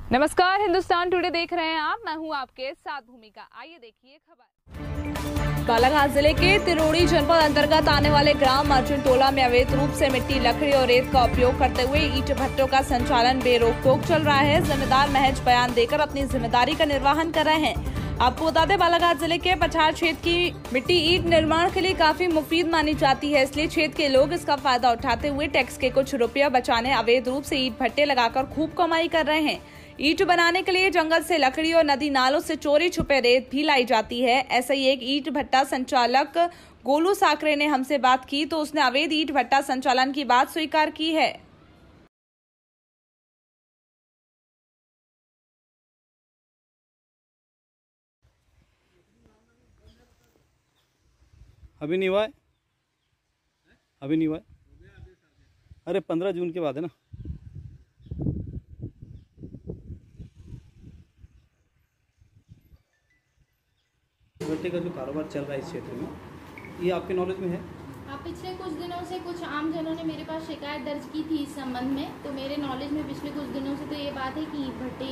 नमस्कार, हिंदुस्तान टुडे देख रहे हैं आप। मैं हूं आपके साथ भूमिका। आइए देखिए खबर। बालाघाट जिले के तिरोड़ी जनपद अंतर्गत आने वाले ग्राम अर्जुन टोला में अवैध रूप से मिट्टी, लकड़ी और रेत का उपयोग करते हुए ईंट भट्टों का संचालन बेरोक-टोक चल रहा है। जिम्मेदार महज बयान देकर अपनी जिम्मेदारी का निर्वहन कर रहे हैं। आपको बता दें, बालाघाट जिले के पठार क्षेत्र की मिट्टी ईंट निर्माण के लिए काफी मुफीद मानी जाती है, इसलिए क्षेत्र के लोग इसका फायदा उठाते हुए टैक्स के कुछ रुपया बचाने अवैध रूप से ईंट भट्टे लगाकर खूब कमाई कर रहे हैं। ईंट बनाने के लिए जंगल से लकड़ी और नदी नालों से चोरी छुपे रेत भी लाई जाती है। ऐसा ही एक ईंट भट्टा संचालक गोलू साकरे ने हमसे बात की तो उसने अवैध ईंट भट्टा संचालन की बात स्वीकार की है। अभी नहीं हुआ है, अभी नहीं हुआ है। अरे 15 जून के बाद है ना। भट्टे का जो कारोबार चल रहा है इस क्षेत्र में, ये आपके नॉलेज में है? पिछले कुछ दिनों से कुछ आमजनों ने मेरे पास शिकायत दर्ज की थी इस संबंध में। तो मेरे नॉलेज में पिछले कुछ दिनों से तो ये बात है कि भट्टे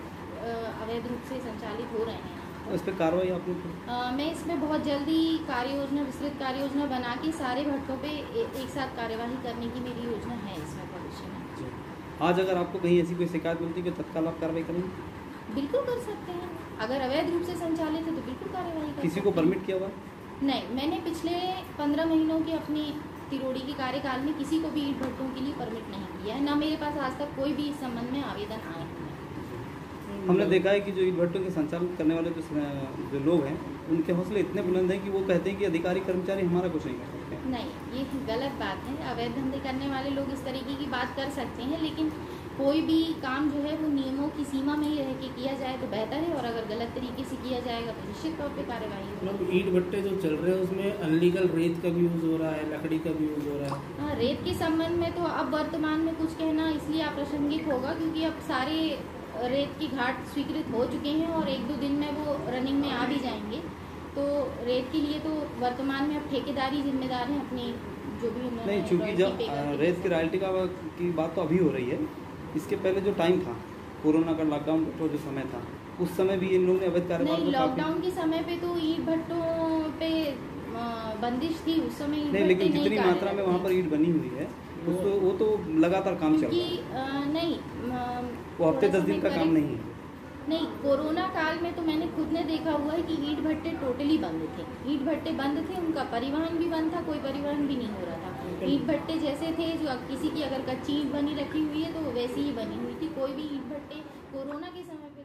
अवैध रूप से संचालित हो रहे हैं। इस पर कार्रवाई आपने मैं इसमें बहुत जल्दी विस्तृत कार्य योजना बना के सारे भट्टों पे एक साथ कार्यवाही करने की मेरी योजना है इसमें भविष्य में। आज अगर आपको कहीं ऐसी कोई शिकायत मिलती है कि तत्काल आप कार्रवाई करेंगे? बिल्कुल कर सकते हैं। अगर अवैध रूप से संचालित है तो बिल्कुल कार्यवाही कर। किसी को परमिट किया हुआ? नहीं, मैंने पिछले 15 महीनों के अपनी तिरोड़ी के कार्यकाल में किसी को भी ईंट भट्टों के लिए परमिट नहीं किया है। न मेरे पास आज तक कोई भी इस संबंध में आवेदन आए हैं। हमने देखा है कि जो ईंट भट्टों के संचालन करने वाले जो लोग हैं, उनके हौसले इतने बुलंद हैं कि वो कहते हैं कि अधिकारी कर्मचारी हमारा कुछ नहीं कर सकते। नहीं, ये गलत बात है। अवैध धंधे करने वाले लोग इस तरीके की बात कर सकते हैं, लेकिन कोई भी काम जो है वो नियमों की सीमा में ही रह के किया जाए तो बेहतर है, और अगर गलत तरीके से किया जाएगा तो निश्चित तौर पे कार्रवाई होगी। मतलब ईंट भट्टे जो चल रहे हैं उसमें अनलीगल रेत का भी यूज़ हो रहा है, लकड़ी का भी यूज़ हो रहा है। हाँ, रेत के संबंध में तो अब वर्तमान में कुछ कहना इसलिए अप्रासंगिक होगा क्योंकि अब सारे रेत की घाट स्वीकृत हो चुके हैं और 1-2 दिन में वो रनिंग में आ भी जाएंगे। तो रेत के लिए तो वर्तमान में अब ठेकेदारी जिम्मेदार है अपनी, जो भी नहीं, चूँकि जब रेत की रॉयल्टी की बात तो अभी हो रही है, इसके पहले जो टाइम था, कोरोना का लॉकडाउन जो समय था, उस समय भी इन लोगों ने अवैध कारोबार नहीं, लॉकडाउन के समय पे तो ईंट भट्टों पे बंदिश थी उस समय। नहीं, लेकिन जितनी मात्रा में वहाँ पर ईंट बनी हुई है वो तो लगातार काम चल रहा है। नहीं, वो हफ्ते 10 दिन का काम नहीं है। नहीं, कोरोना काल में तो मैंने खुद ने देखा हुआ है कि ईंट भट्टे टोटली बंद थे। ईंट भट्टे बंद थे, उनका परिवहन भी बंद था, कोई परिवहन भी नहीं हो रहा था। ईंट भट्टे जैसे थे, जो किसी की अगर कच्ची ईंट बनी रखी हुई है तो वैसी ही बनी हुई थी। कोई भी ईंट भट्टे कोरोना के समय पे